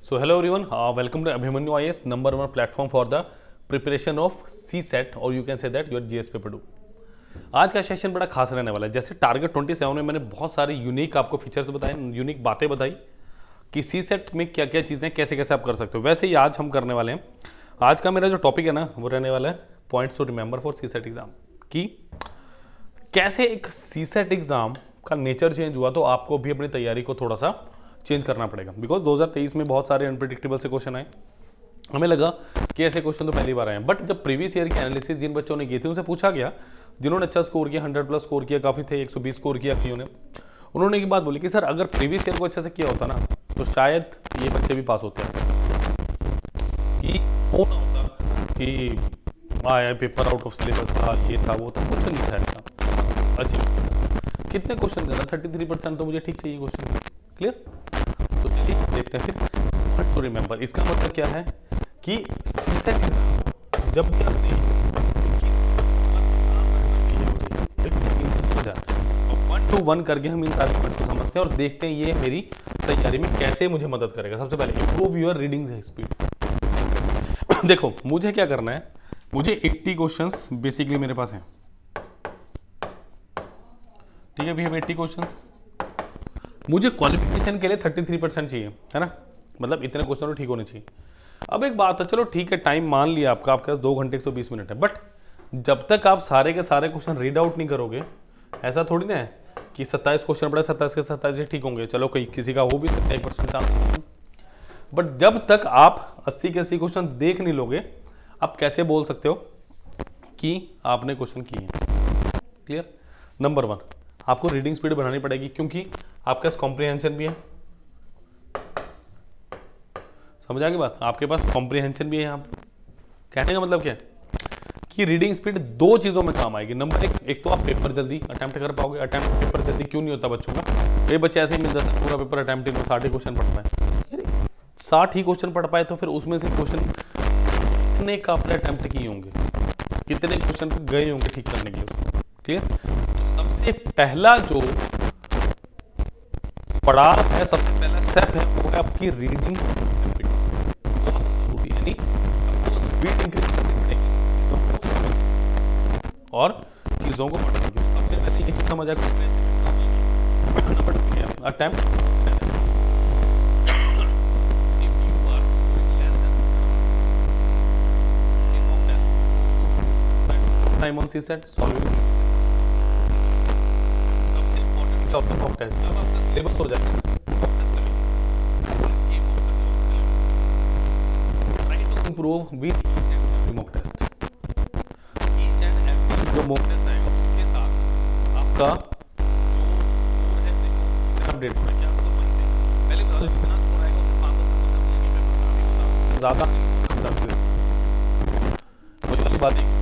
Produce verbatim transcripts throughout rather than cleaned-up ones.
So hello everyone, uh, welcome to Abhimanyu I A S, number one platform for the preparation of C SET or you can say that your G S paper two. आज का session बड़ा खास रहने वाला है। जैसे target twenty seven में मैंने बहुत सारे यूनिक आपको फीचर्स बताए, यूनिक बातें बताई कि सी सेट में क्या क्या चीज़ें कैसे कैसे आप कर सकते हो। वैसे ही आज हम करने वाले हैं, आज का मेरा जो टॉपिक है ना वो रहने वाला है points to remember for CSAT exam, कि कैसे एक सी सेट एग्जाम का नेचर चेंज हुआ तो आपको भी अपनी तैयारी को थोड़ा सा चेंज करना पड़ेगा। बिकॉज दो हज़ार तेईस में बहुत सारे अनप्रिडिक्टेबल से क्वेश्चन आए, हमें लगा कि ऐसे क्वेश्चन तो पहली बार आए हैं। बट जब प्रीवियस ईयर की एनालिसिस जिन बच्चों ने की थी उनसे पूछा गया, जिन्होंने अच्छा स्कोर किया, हंड्रेड प्लस स्कोर किया, काफ़ी थे, एक सौ बीस स्कोर किया कईयों ने, उन्होंने एक बात बोली कि सर अगर प्रीवियस ईयर को अच्छे से किया होता ना तो शायद ये बच्चे भी पास होते हैं। कि वो ना होता कि आया पेपर आउट ऑफ सिलेबस था, ये था वो था, कुछ नहीं था ऐसा। अच्छा कितने क्वेश्चन देना, थर्टी थ्री परसेंट तो मुझे ठीक चाहिए क्वेश्चन। क्लियर? तो चलिए देखते हैं फिर। बट सो रिमेंबर, इसका मतलब क्या है कि सी सेट जब भी आते हैं वन टू वन करके हम इन सारे पॉइंट्स को समझते हैं और देखते हैं ये मेरी तैयारी में कैसे मुझे मदद करेगा। सबसे पहले इंप्रूव योर रीडिंग स्पीड। देखो मुझे क्या करना है, मुझे अस्सी क्वेश्चंस बेसिकली मेरे पास हैं, ठीक है भैया, अस्सी क्वेश्चंस। मुझे क्वालिफिकेशन के लिए तैंतीस परसेंट चाहिए, है ना, मतलब इतने क्वेश्चन तो ठीक होने चाहिए। अब एक बात है, चलो ठीक है, टाइम मान लिया आपका, आपके पास दो घंटे एक सौ बीस मिनट है, बट जब तक आप सारे के सारे क्वेश्चन रीड आउट नहीं करोगे, ऐसा थोड़ी ना है कि सत्ताईस क्वेश्चन पड़े, सत्ताईस के सत्ताईस ठीक होंगे, चलो कोई किसी का हो भी सकता है एक परसेंट चांस, बट जब तक आप अस्सी के अस्सी क्वेश्चन देख नहीं लोगे, आप कैसे बोल सकते हो कि आपने क्वेश्चन किए हैं। क्लियर? नंबर वन, आपको रीडिंग स्पीड बढ़ानी पड़ेगी, क्योंकि आपके पास कॉम्प्रिहेंशन भी है। समझ आ गई बात? आपके पास कॉम्प्रिहेंशन भी है। यहाँ कहने का मतलब क्या है कि रीडिंग स्पीड दो चीज़ों में काम आएगी। नंबर एक, एक तो आप पेपर जल्दी अटेम्प्ट कर पाओगे। अटेम्प्ट पेपर जल्दी क्यों नहीं होता बच्चों का? कई बच्चे ऐसे ही मिलता है पूरा पेपर अटेम्प्ट में साठ ही क्वेश्चन पढ़ पाए, साठ ही क्वेश्चन पढ़ पाए तो फिर उसमें से क्वेश्चन कितने का आपने अटेम्प्ट किए होंगे, कितने क्वेश्चन गए होंगे ठीक करने के लिए। क्लियर? तो सबसे पहला जो पड़ाव है, सबसे पहला स्टेप है वो है आपकी रीडिंग स्पीड। बहुत जरूरी है, यानी आपको स्पीड इंक्रीज करनी पड़ेगी और चीजों को पढ़ने की। सबसे पहले ये चीज समझ आ गई, attempt time on CSAT solving. सबसे इंपॉर्टेंट क्या होता है मॉक टेस्ट, जब आपका सिलेबस हो जाए try to improve with each and every mock test. Each and every जो मॉक टेस्ट आएगा उसके साथ आपका जो स्कोर है, देखो अपडेट होगा क्या स्कोर बनते हैं। पहले बता दो जितना स्कोर आएगा उससे पाँच दस नंबर कम लेंगे, पेपर खराब ही होता है, उससे ज्यादा तो ये बात है।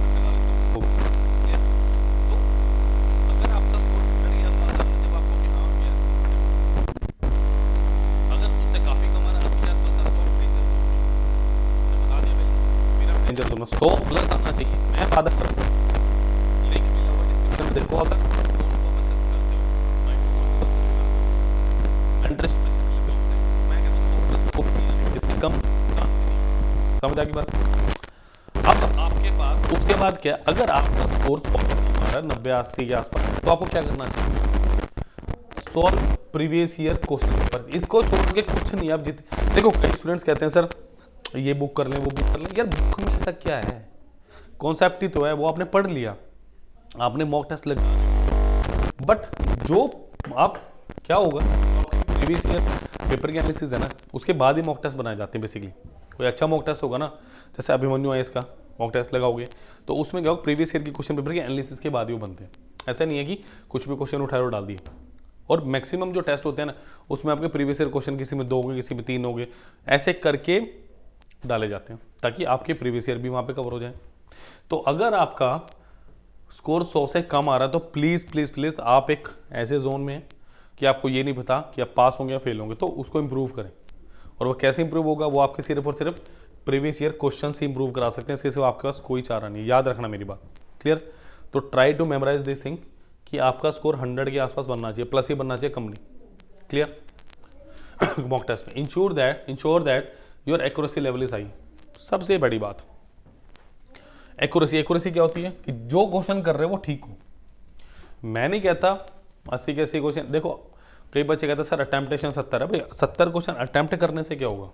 सौ प्लस आना चाहिए, मैं वादा करता हूँ। लिंक मिला हुआ डिस्क्रिप्शन में देखो, अगर कोर्स को अच्छे से करते हो, मैं कोर्स को अच्छे से करते हो, इंटरेस्ट अच्छे से लेते हो, मैं कहता हूँ सौ प्लस स्कोर नहीं, इससे कम चांस ही नहीं। समझ आ गई बात? अब आपके पास उसके बाद क्या, अगर आपका स्कोर सौ से कम आ रहा है, नब्बे अस्सी के आसपास, तो आपको क्या करना चाहिए? Solve previous year question papers. इसको छोड़ के कुछ नहीं। आप जित देखो कई स्टूडेंट्स कहते हैं सर ये बुक कर लें, वो बुक कर लें। यार बुक में ऐसा क्या है, कॉन्सेप्ट ही तो है, वो आपने पढ़ लिया, आपने मॉक टेस्ट लगा, बट जो आप क्या होगा प्रीवियस ईयर पेपर की एनालिसिस है ना, उसके बाद ही मॉक टेस्ट बनाए जाते हैं। बेसिकली कोई अच्छा मॉक टेस्ट होगा ना, जैसे अभिमन्यु आई ए एस का मॉक टेस्ट लगाओगे तो उसमें क्या होगा, प्रीवियस ईयर की क्वेश्चन पेपर की एनालिसिस के बाद ही वो बनते हैं। ऐसा नहीं है कि कुछ भी क्वेश्चन उठाए और डाल दिए। और मैक्सिमम जो टेस्ट होते हैं ना उसमें आपके प्रीवियस ईयर क्वेश्चन किसी में दो होंगे, किसी में तीन होंगे, ऐसे करके डाले जाते हैं ताकि आपके प्रीवियस ईयर भी वहाँ पे कवर हो जाए। तो अगर आपका स्कोर सौ से कम आ रहा है तो प्लीज़ प्लीज़ प्लीज़ आप एक ऐसे जोन में हैं कि आपको ये नहीं पता कि आप पास होंगे या फेल होंगे, तो उसको इम्प्रूव करें। और वो कैसे इंप्रूव होगा, वो आपके सिर्फ और सिर्फ प्रीवियस ईयर क्वेश्चन से इंप्रूव करा सकते हैं, इसके सिवा आपके पास कोई चारा नहीं। याद रखना मेरी बात। क्लियर? तो try to memorise this thing कि आपका स्कोर हंड्रेड के आसपास बनना चाहिए, प्लस ही बनना चाहिए, कम नहीं। क्लियर? मॉक टेस्ट में, ensure that ensure that your accuracy level is high. सबसे बड़ी बात एक्यूरेसी। एक्यूरेसी क्या होती है कि जो क्वेश्चन कर रहे हो वो ठीक हो। मैं नहीं कहता अस्सी के अस्सी क्वेश्चन, देखो कई बच्चे कहते हैं सर अटेम्प्टेशन सत्तर है, भाई सत्तर क्वेश्चन अटेम्प्ट करने से क्या होगा?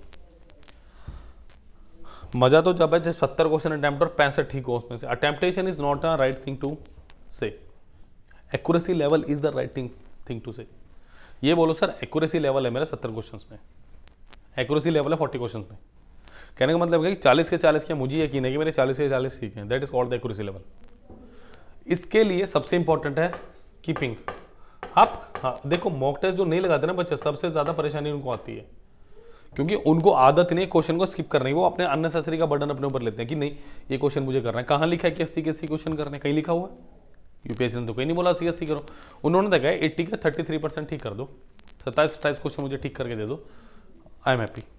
मजा तो जब है जब सत्तर क्वेश्चन अटेम्प्ट और पैंसठ ठीक हो उसमें से। Attemptation is not a right thing to say, accuracy level is the right thing thing to say. ये बोलो सर एक्यूरेसी लेवल है मेरा सत्तर क्वेश्चंस में, एक्यूरेसी लेवल है फोर्टी क्वेश्चंस में। कहने का मतलब है कि चालीस के चालीस के मुझे यकीन है कि मेरे चालीस के चालीस ठीक है, that is called the accuracy level. इसके लिए सबसे इंपॉर्टेंट है स्किपिंग। आप हाँ देखो मॉक टेस्ट जो नहीं लगाते ना बच्चे, सबसे ज्यादा परेशानी उनको आती है क्योंकि उनको आदत नहीं क्वेश्चन को स्किप करने की। वो अपने अननेसेसरी का बर्डन अपने ऊपर लेते हैं कि नहीं ये क्वेश्चन मुझे करना है। कहाँ लिखा है कि अस्सी के अस्सी क्वेश्चन करने है? कहीं लिखा हुआ है? यूपीएससी ने तो कहीं नहीं बोला अस्सी अस्सी करो। उन्होंने देखा है एट्टी का थर्टी थ्री परसेंट ठीक कर दो, सत्ताईस सत्ताईस क्वेश्चन मुझे ठीक करके दे दो, आई एम हैप्पी।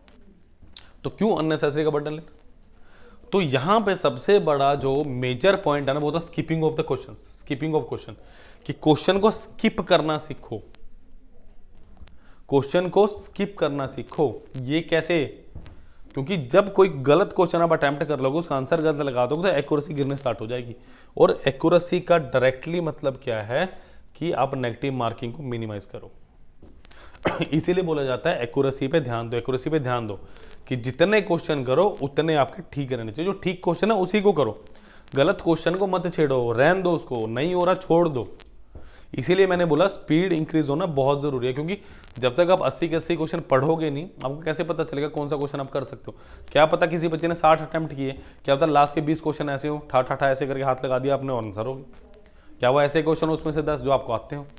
तो क्यों अननेसेसरी का बर्डन लेना? तो यहां पे सबसे बड़ा जो मेजर पॉइंट है ना वो था skipping of the question. Skipping of question, कि क्वेश्चन को स्किप करना सीखो, क्वेश्चन को स्किप करना सीखो। ये कैसे? क्योंकि जब कोई गलत क्वेश्चन आप अटेम्प्ट कर लोगे, उसका आंसर गलत लगा दोगे तो एक्यूरेसी गिरने स्टार्ट हो जाएगी। और एक्यूरेसी का डायरेक्टली मतलब क्या है कि आप नेगेटिव मार्किंग को मिनिमाइज करो। इसीलिए बोला जाता है एक्यूरेसी पे ध्यान दो, एक्यूरेसी पे ध्यान दो कि जितने क्वेश्चन करो उतने आपके ठीक रहने चाहिए। जो ठीक क्वेश्चन है उसी को करो, गलत क्वेश्चन को मत छेड़ो, रहन दो उसको, नहीं हो रहा छोड़ दो। इसीलिए मैंने बोला स्पीड इंक्रीज होना बहुत जरूरी है, क्योंकि जब तक आप अस्सी के अस्सी क्वेश्चन पढ़ोगे नहीं, आपको कैसे पता चलेगा कौन सा क्वेश्चन आप कर सकते हो? क्या पता किसी बच्चे ने साठ अटेम्प्ट किए, क्या पता लास्ट के बीस क्वेश्चन ऐसे हो, ठा ठा ठा ऐसे करके हाथ लगा दिया आपने और आंसर हो गया। क्या वो ऐसे क्वेश्चन उसमें से दस जो आपको आते हो?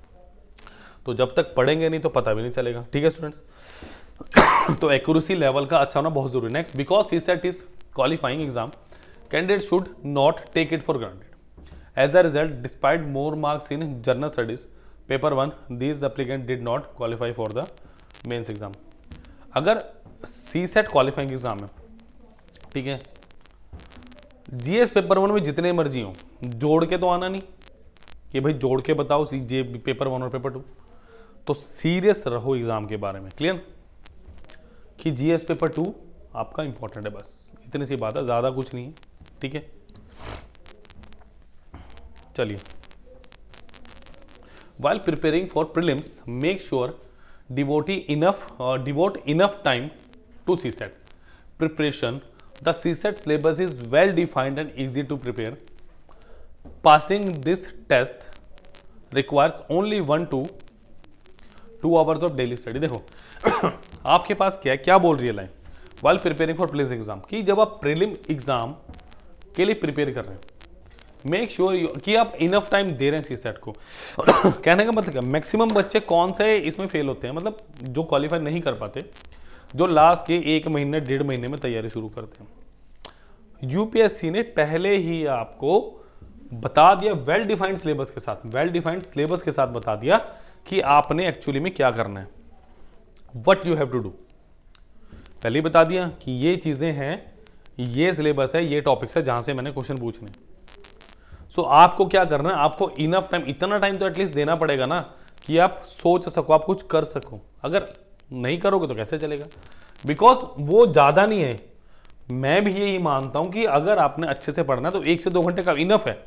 तो जब तक पढ़ेंगे नहीं तो पता भी नहीं चलेगा। ठीक है स्टूडेंट्स, तो एक्यूरेसी लेवल का अच्छा होना बहुत जरूरी है। Next, because CSAT is qualifying exam, candidate should not take it for granted. As a result, despite more marks in general studies, paper one, these applicant did not qualify for the mains exam. अगर सी set qualifying exam है, ठीक है, GS paper one में जितने मर्जी हो, जोड़ के तो आना नहीं कि भाई जोड़ के बताओ सी जे पेपर वन और पेपर टू। तो सीरियस रहो एग्जाम के बारे में, क्लियर कि जीएस पेपर टू आपका इंपॉर्टेंट है, बस इतनी सी बात है, ज्यादा कुछ नहीं है। ठीक है, चलिए, while preparing for prelims, make sure devote enough uh, devote enough time to C SET preparation. The C SET syllabus is well defined and easy to prepare. Passing this test requires only one to two hours of daily study. देखो आपके पास क्या है, क्या बोल रही है line while preparing for prelims exam, कि जब आप prelim एग्जाम के लिए प्रिपेयर कर रहे हैं, मेक श्योर sure कि आप इनफ टाइम दे रहे हैं सीसेट को। कहने का मतलब क्या, मैक्सिमम बच्चे कौन से इसमें फेल होते हैं, मतलब जो क्वालिफाई नहीं कर पाते, जो लास्ट के एक महीने डेढ़ महीने में तैयारी शुरू करते हैं। यूपीएससी ने पहले ही आपको बता दिया वेल डिफाइंड सिलेबस के साथ, वेल डिफाइंड सिलेबस के साथ बता दिया कि आपने एक्चुअली में क्या करना है, what you have to do. पहले ही बता दिया कि ये चीजें हैं, ये सिलेबस है, ये टॉपिक्स है जहां से मैंने क्वेश्चन पूछने। सो so, आपको क्या करना है, आपको इनफ टाइम, इतना टाइम तो एटलीस्ट देना पड़ेगा ना कि आप सोच सको, आप कुछ कर सको। अगर नहीं करोगे तो कैसे चलेगा, बिकॉज वो ज्यादा नहीं है। मैं भी यही मानता हूं कि अगर आपने अच्छे से पढ़ना है तो एक से दो घंटे का इनफ है,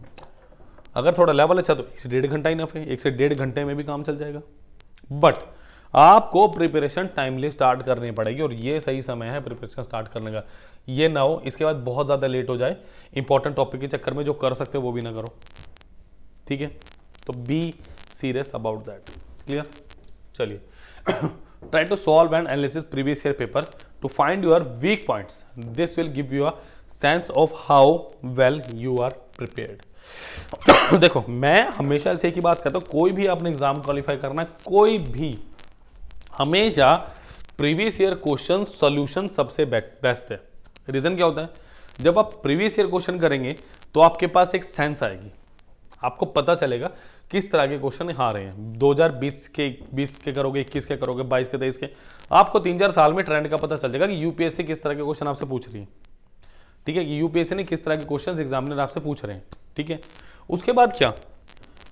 अगर थोड़ा लेवल अच्छा तो एक से डेढ़ घंटा इनफ है, एक से डेढ़ घंटे में भी काम चल जाएगा। बट आपको प्रिपरेशन टाइमली स्टार्ट करनी पड़ेगी, और ये सही समय है प्रिपरेशन स्टार्ट करने का। ये ना हो इसके बाद बहुत ज़्यादा लेट हो जाए, इंपॉर्टेंट टॉपिक के चक्कर में जो कर सकते हो वो भी ना करो। ठीक है, तो be serious about that, clear. चलिए, try to solve and analysis previous year papers to find your weak points. This will give you a sense of how well you are prepared. देखो, मैं हमेशा से एक ही बात करता हूँ, कोई भी आपने एग्जाम क्वालिफाई करना है, कोई भी, हमेशा प्रीवियस ईयर क्वेश्चन सॉल्यूशन सबसे बेस्ट है। रीजन क्या होता है, जब आप प्रीवियस ईयर क्वेश्चन करेंगे तो आपके पास एक सेंस आएगी, आपको पता चलेगा किस तरह के क्वेश्चन आ रहे हैं। दो हज़ार बीस के बीस के करोगे, इक्कीस के करोगे, बाईस के, तेईस के, आपको तीन चार साल में ट्रेंड का पता चल जाएगा कि यूपीएससी किस तरह के क्वेश्चन आपसे पूछ रही है। ठीक है, कि यूपीएससी ने किस तरह के क्वेश्चन एग्जामिनर आपसे पूछ रहे हैं। ठीक है, उसके बाद क्या,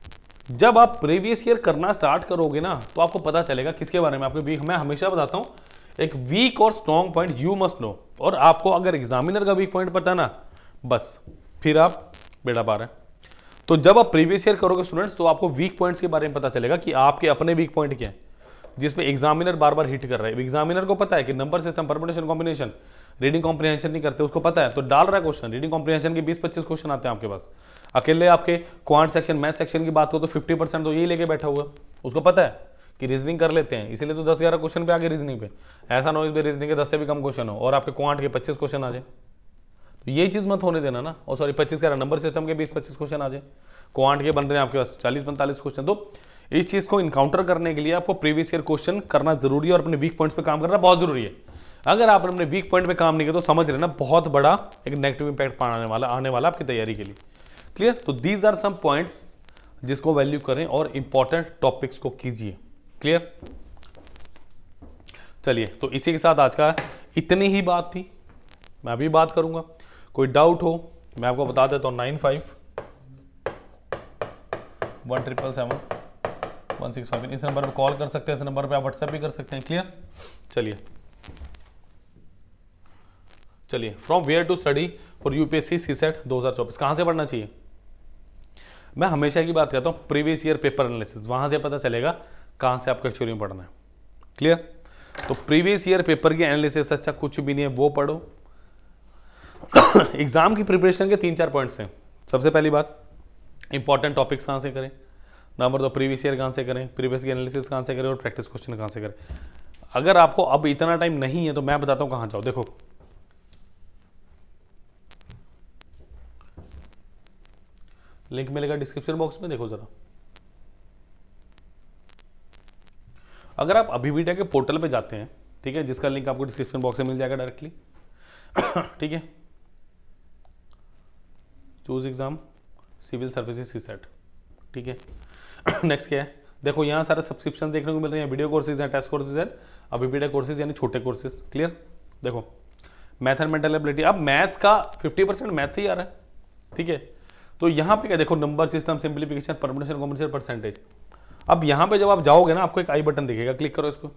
जब आप प्रीवियस ईयर करना स्टार्ट करोगे ना तो आपको पता चलेगा किसके बारे में। आपको वीक, मैं हमेशा बताता हूं एक वीक और strong point you must know, और आपको अगर एग्जामिनर का वीक पॉइंट पता ना, बस फिर आप बेड़ा पार है। तो जब आप प्रीवियस ईयर करोगे स्टूडेंट्स तो आपको वीक पॉइंट्स के बारे में पता चलेगा कि आपके अपने वीक पॉइंट क्या है, जिसमें एग्जामिनर बार बार हिट कर रहा है। एग्जामिनर को पता है कि number system, permutation, combination, reading comprehension नहीं करते, उसको पता है, तो डाल रहा है क्वेश्चन। रीडिंग कॉम्प्रिहेंशन के बीस पच्चीस क्वेश्चन आते हैं आपके पास। अकेले आपके क्वांट सेक्शन, मैथ सेक्शन की बात हो तो फिफ्टी परसेंट तो यही लेके बैठा हुआ, उसको पता है कि रीजनिंग कर लेते हैं, इसीलिए तो दस ग्यारह क्वेश्चन पे आगे रीजनिंग पे। ऐसा ना हो इस रीजनिंग के दस से भी कम क्वेश्चन हो और आपके क्वांट के पच्चीस क्वेश्चन आ जाए, तो ये चीज मत होने देना ना। और सॉरी पच्चीस कह रहा, नंबर सिस्टम के बीस पच्चीस क्वेश्चन आ जाए, क्वांट के बन रहे हैं आपके पास चालीस पैंतालीस क्वेश्चन। तो इस चीज को इनकाउंटर करने के लिए आपको प्रीवियस ईयर क्वेश्चन करना जरूरी है और अपने वीक पॉइंट्स पे काम करना बहुत जरूरी है। अगर आप अपने वीक पॉइंट पे काम नहीं किया तो समझ लेना बहुत बड़ा एक नेगेटिव इंपैक्ट पाने वाला आने वाला आपकी तैयारी के लिए। क्लियर? तो दीज आर सम पॉइंट्स जिसको वैल्यू करें और इंपॉर्टेंट टॉपिक्स को कीजिए। क्लियर? चलिए, तो इसी के साथ आज का इतनी ही बात थी, मैं अभी बात करूंगा। कोई डाउट हो मैं आपको बता देता हूं, nine five one triple seven one six five, इस नंबर पर कॉल कर सकते हैं, इस नंबर पे आप व्हाट्सएप भी कर सकते हैं। क्लियर? चलिए चलिए from where to study for UPSC CSAT दो हज़ार चौबीस, कहां से पढ़ना चाहिए? मैं हमेशा की बात करता हूं, प्रीवियस ईयर पेपर एनालिसिस, वहां से पता चलेगा कहां से आपको एक्चुअली में पढ़ना है। क्लियर? तो प्रीवियस ईयर पेपर की एनालिसिस अच्छा कुछ भी नहीं है, वो पढ़ो। एग्जाम की प्रिपरेशन के तीन चार पॉइंट्स हैं। सबसे पहली बात, इंपॉर्टेंट टॉपिक्स कहां से करें, नंबर दो प्रीवियस ईयर कहां से करें, प्रीवियस की एनालिसिस कहां से करें और प्रैक्टिस क्वेश्चन कहां से करें। अगर आपको अब इतना टाइम नहीं है तो मैं बताता हूं कहां जाओ। देखो लिंक मिलेगा डिस्क्रिप्शन बॉक्स में, देखो जरा। अगर आप अभिवीडिया के पोर्टल पे जाते हैं, ठीक है, जिसका लिंक आपको डिस्क्रिप्शन बॉक्स में मिल जाएगा डायरेक्टली, ठीक है, choose exam civil services CSAT, ठीक है। नेक्स्ट क्या है, देखो यहाँ सारे सब्सक्रिप्शन देखने को मिल रहे हैं, वीडियो कोर्सेज हैं, टेस्ट कोर्सेज हैं, अभिवीडिया कोर्सेज यानी छोटे कोर्सेज। क्लियर? देखो मैथ एंड मेंटल एबिलिटी, अब मैथ का फिफ्टी परसेंट मैथ से ही आ रहा है, ठीक है। तो यहाँ पे क्या देखो, number system, simplification, permutation, combination, percentage. अब यहाँ पे जब आप जाओगे ना, आपको एक आई बटन दिखेगा, क्लिक करो इसको।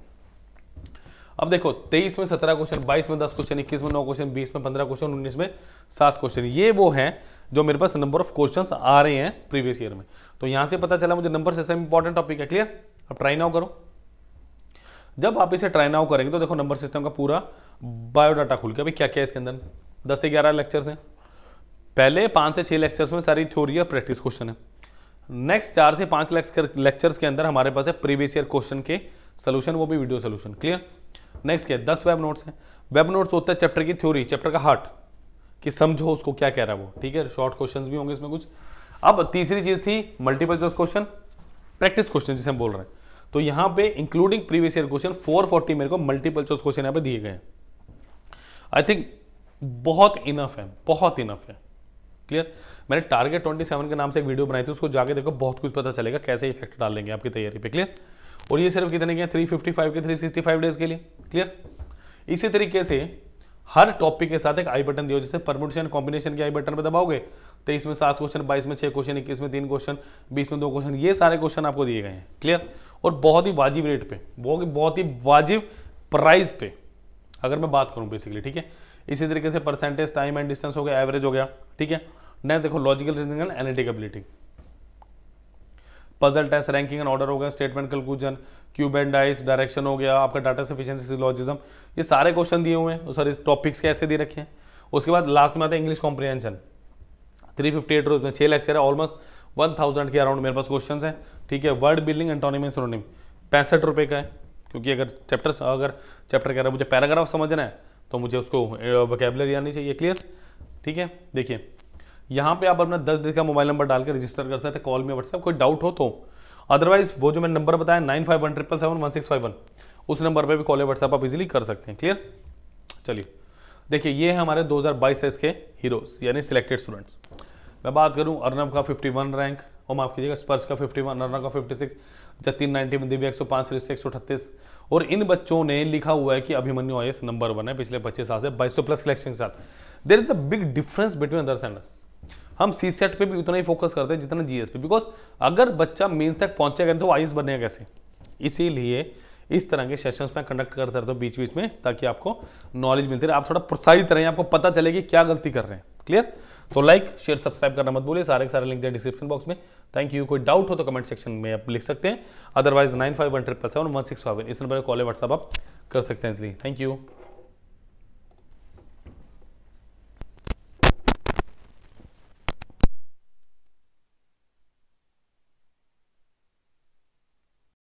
अब देखो तेईस में सत्रह क्वेश्चन, बाईस में दस क्वेश्चन, इक्कीस में नौ क्वेश्चन, बीस में पंद्रह क्वेश्चन, उन्नीस में सात क्वेश्चन, ये वो है जो मेरे पास नंबर ऑफ क्वेश्चंस आ रहे हैं प्रीवियस ईयर में। तो यहां से पता चला मुझे नंबर सिस्टम इंपॉर्टेंट टॉपिक है। क्लियर? अब ट्राई नाउ करो। जब आप इसे ट्राई नाउ करेंगे तो देखो नंबर सिस्टम का पूरा बायोडाटा खुल गया। अभी क्या क्या है इसके अंदर, दस से ग्यारह लेक्चर्स हैं। पहले पांच से छह लेक्चर्स में सारी थ्योरी और प्रैक्टिस क्वेश्चन है। नेक्स्ट चार से पांच लेक्चर्स के अंदर हमारे पास है प्रीवियस ईयर क्वेश्चन के सोल्यूशन, वो भी वीडियो सोल्यूशन। क्लियर? नेक्स्ट क्या है, दस वेब नोट्स हैं। वेब नोट्स होता है चैप्टर की थ्योरी, चैप्टर का हार्ट, कि समझो उसको क्या कह रहा है वो, ठीक है। शॉर्ट क्वेश्चंस भी होंगे इसमें कुछ। अब तीसरी चीज थी multiple choice question, practice question जिसे हम बोल रहे हैं। तो यहां पे इंक्लूडिंग प्रीवियस ईयर क्वेश्चन चार सौ चालीस मेरे को मल्टीपल चॉइस क्वेश्चन यहां पे दिए गए हैं। आई थिंक बहुत इनफ है, बहुत इनफ है। क्लियर? मैंने टारगेट सत्ताईस के नाम से एक वीडियो बनाई थी, उसको जाके देखो, बहुत कुछ पता चलेगा कैसे इफेक्ट डालेंगे आपकी तैयारी पे। क्लियर? और ये सिर्फ कितने के तीन सौ पचपन के तीन सौ पैंसठ डेज के लिए। क्लियर? इसी तरीके से हर टॉपिक के साथ एक आई बटन दियो, जैसे परम्यूटेशन कॉम्बिनेशन के आई बटन पे दबाओगे, तेईस में सात क्वेश्चन, बाईस में छह क्वेश्चन, इक्कीस में तीन क्वेश्चन, बीस में दो क्वेश्चन, ये सारे क्वेश्चन आपको दिए गए हैं। क्लियर? और बहुत ही वाजिब रेट पे, बहुत ही वाजिब प्राइस पे, अगर मैं बात करूं बेसिकली। ठीक है? इसी तरीके से परसेंटेज, टाइम एंड डिस्टेंस हो गया, एवरेज हो गया। ठीक है? नेक्स्ट देखो logical reasoning and analytic ability, puzzle test, ranking and order हो गया, statement conclusion, cube and dice, direction हो गया, आपका डाटा सफिशिएंसी, सिलोजिज्म, ये सारे क्वेश्चन दिए हुए हैं। सॉरी टॉपिक्स कैसे दे रखे हैं। उसके बाद लास्ट में आता है इंग्लिश कॉम्प्रिहेंशन, तीन सौ अट्ठावन रोज में छह लेक्चर है, ऑलमोस्ट हज़ार के अराउंड मेरे पास क्वेश्चन है। ठीक है? वर्ड बिल्डिंग, एंटोनिम, सिनोनिम, पैंसठ रुपये का है, क्योंकि अगर चैप्टर अगर चैप्टर कह रहा है मुझे पैराग्राफ समझना है तो मुझे उसको वोकैबुलरी आनी चाहिए। क्लियर? ठीक है? देखिए यहाँ पे आप अपना दस डिजिट का मोबाइल नंबर डाल के रजिस्टर कर सकते हैं, कॉल में व्हाट्सएप, कोई डाउट हो तो। अदरवाइज वो जो मैंने नंबर बताया nine five one triple seven one six five one, उस नंबर पे भी कॉल या व्हाट्सएप आप इजीली कर सकते हैं। क्लियर? चलिए देखिए, ये है हमारे दो हज़ार बाईस एस के हीरोज यानी सिलेक्टेड स्टूडेंट्स। मैं बात करूं अर्नब का इक्यावन रैंक, और माफ कीजिएगा स्पर्श का इक्यावन, अर्नब का छप्पन, जतिन नब्बे में, दिव्या एक सौ पाँच, ऋषि एक सौ अड़तीस। और इन बच्चों ने लिखा हुआ है कि Abhimanyu IAS number one है पिछले पच्चीस साल से बाईस सौ प्लस सिलेक्शन के साथ। There is a big difference between others and us. हम सी सेट पे भी उतना ही फोकस करते हैं जितना जीएस पे, बिकॉज अगर बच्चा मेंस तक पहुंचेगा तो आईएएस बनेगा कैसे। इसीलिए इस तरह के सेशंस में कंडक्ट करते रहते हो बीच बीच में, ताकि आपको नॉलेज मिलती रहे, आप थोड़ा प्रोत्साहित रहें, आपको पता चले कि क्या गलती कर रहे हैं। क्लियर? तो लाइक शेयर सब्सक्राइब करना मत भूलिए, सारे के सारे लिंक है डिस्क्रिप्शन बॉक्स में। Thank you. कोई डाउट हो तो कमेंट सेक्शन में आप लिख सकते हैं, otherwise nine five one triple seven one six five इस नंबर पर कॉल व्हाट्सअप आप कर सकते हैं इसलिए। Thank you.